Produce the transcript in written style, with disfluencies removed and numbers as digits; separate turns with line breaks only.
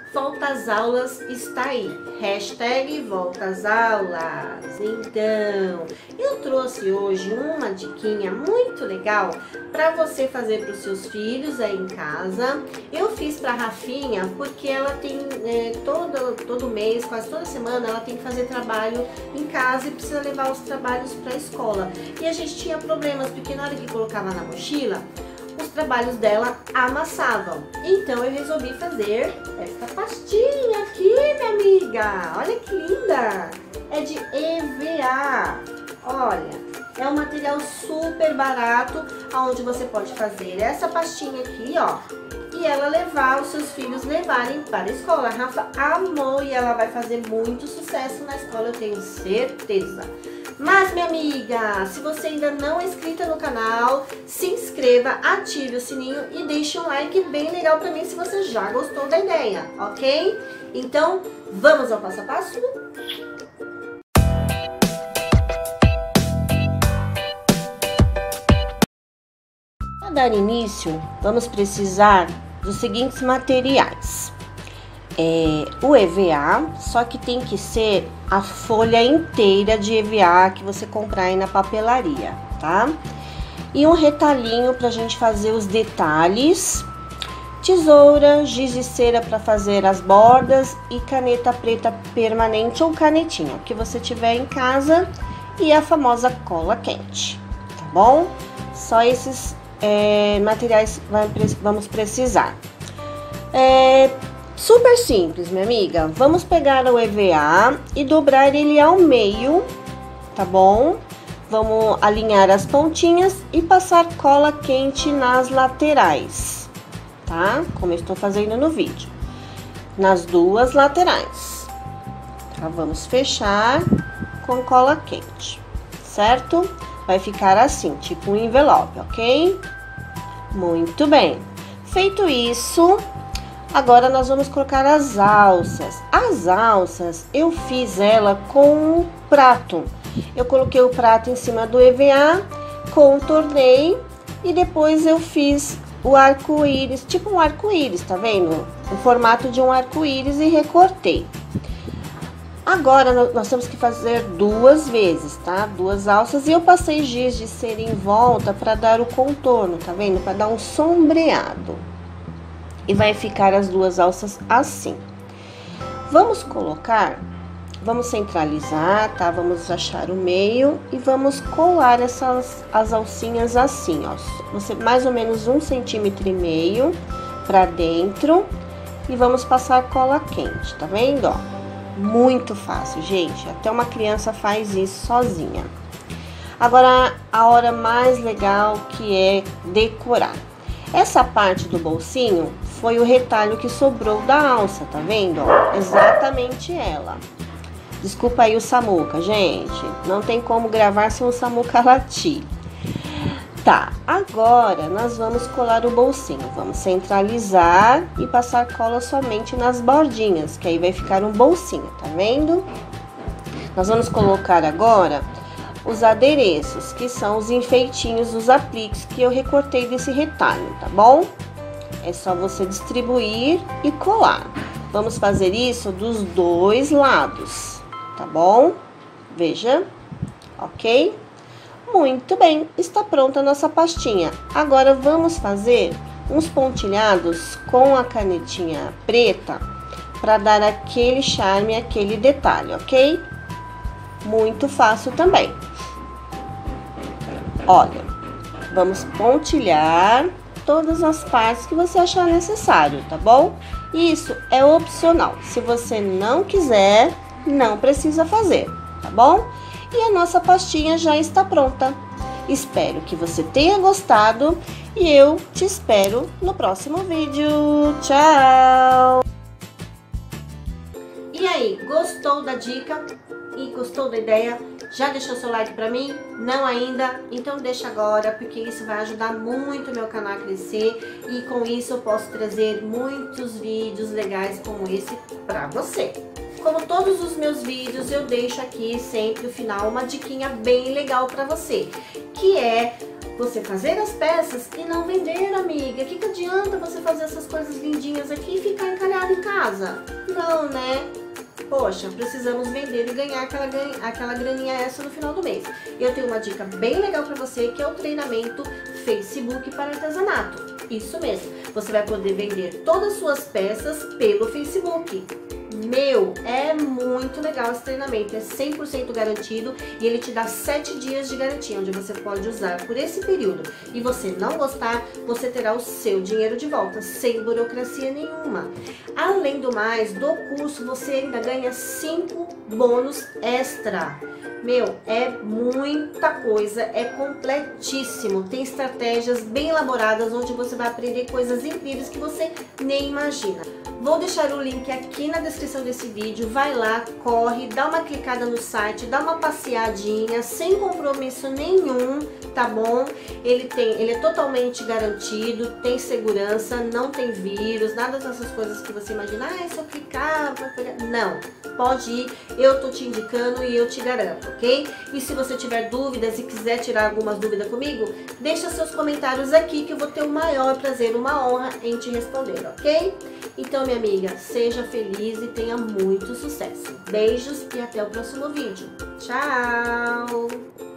Volta às aulas está aí, hashtag volta às aulas. Então, eu trouxe hoje uma diquinha muito legal para você fazer para os seus filhos aí em casa. Eu fiz para a Rafinha porque ela tem todo mês, quase toda semana, ela tem que fazer trabalho em casa e precisa levar os trabalhos para a escola. E a gente tinha problemas porque na hora que colocava na mochila, os trabalhos dela amassavam. Então eu resolvi fazer essa pastinha aqui, minha amiga. Olha que linda! É de EVA. Olha, é um material super barato, onde você pode fazer essa pastinha aqui, ó, e ela levar, os seus filhos levarem para a escola. A Rafa amou e ela vai fazer muito sucesso na escola, eu tenho certeza. Mas, minha amiga, se você ainda não é inscrita no canal, se inscreva, ative o sininho e deixe um like bem legal pra mim se você já gostou da ideia, ok? Então, vamos ao passo a passo? Para dar início, vamos precisar dos seguintes materiais. O EVA, só que tem que ser a folha inteira de EVA que você comprar aí na papelaria, tá? E um retalhinho pra gente fazer os detalhes, tesoura, giz de cera para fazer as bordas e caneta preta permanente ou canetinha, o que você tiver em casa, e a famosa cola quente, tá bom? Só esses materiais vamos precisar. Super simples, minha amiga. Vamos pegar o EVA e dobrar ele ao meio, tá bom? Vamos alinhar as pontinhas e passar cola quente nas laterais, tá? Como eu estou fazendo no vídeo. Nas duas laterais. Tá? Vamos fechar com cola quente, certo? Vai ficar assim, tipo um envelope, ok? Muito bem. Feito isso, agora nós vamos colocar as alças. As alças eu fiz ela com um prato. Eu coloquei o prato em cima do EVA, contornei e depois eu fiz o arco-íris, tipo um arco-íris, tá vendo? O formato de um arco-íris e recortei. Agora nós temos que fazer duas vezes, tá? Duas alças e eu passei giz de cera em volta para dar o contorno, tá vendo? Para dar um sombreado. E vai ficar as duas alças assim. Vamos centralizar, tá? Vamos achar o meio e vamos colar as alcinhas assim, ó. Você mais ou menos 1,5 cm para dentro e vamos passar cola quente, tá vendo, ó? Muito fácil, gente. Até uma criança faz isso sozinha. Agora, a hora mais legal que é decorar. Essa parte do bolsinho foi o retalho que sobrou da alça, tá vendo? Ó, exatamente ela. Desculpa aí o Samuca, gente. Não tem como gravar sem o Samuca latir. Tá, agora nós vamos colar o bolsinho. Vamos centralizar e passar cola somente nas bordinhas, que aí vai ficar um bolsinho, tá vendo? Nós vamos colocar agora os adereços, que são os enfeitinhos dos apliques que eu recortei desse retalho, tá bom? É só você distribuir e colar. Vamos fazer isso dos dois lados, tá bom? Veja, ok? Muito bem, está pronta a nossa pastinha. Agora vamos fazer uns pontilhados com a canetinha preta para dar aquele charme, aquele detalhe, ok? Muito fácil também. Olha, vamos pontilhar todas as partes que você achar necessário, tá bom? Isso é opcional. Se você não quiser, não precisa fazer, tá bom? E a nossa pastinha já está pronta. Espero que você tenha gostado e eu te espero no próximo vídeo. Tchau! E aí, gostou da dica e gostou da ideia? Já deixou seu like pra mim? Não ainda? Então deixa agora, porque isso vai ajudar muito o meu canal a crescer e com isso eu posso trazer muitos vídeos legais como esse pra você. Como todos os meus vídeos, eu deixo aqui sempre no final uma diquinha bem legal pra você, que é você fazer as peças e não vender, amiga. Que adianta você fazer essas coisas lindinhas aqui e ficar encalhado em casa? casa? Não, né? Poxa, precisamos vender e ganhar aquela graninha extra no final do mês. Eu tenho uma dica bem legal para você, que é o treinamento Facebook para artesanato. Isso mesmo, você vai poder vender todas as suas peças pelo Facebook. Meu, é muito legal esse treinamento, é 100% garantido e ele te dá 7 dias de garantia, onde você pode usar por esse período. E você não gostar, você terá o seu dinheiro de volta, sem burocracia nenhuma. Além do mais, do curso você ainda ganha 5 bônus extra. Meu, é muita coisa, é completíssimo, tem estratégias bem elaboradas onde você vai aprender coisas incríveis que você nem imagina. Vou deixar o link aqui na descrição desse vídeo, vai lá, corre, dá uma clicada no site, dá uma passeadinha, sem compromisso nenhum, tá bom? Ele é totalmente garantido, tem segurança, não tem vírus, nada dessas coisas que você imagina, se eu clicar, vai pegar. Não, pode ir, eu tô te indicando e eu te garanto, ok? E se você tiver dúvidas e quiser tirar algumas dúvidas comigo, deixa seus comentários aqui que eu vou ter o maior prazer, uma honra em te responder, ok? Então, minha amiga, seja feliz e tenha muito sucesso. Beijos e até o próximo vídeo. Tchau!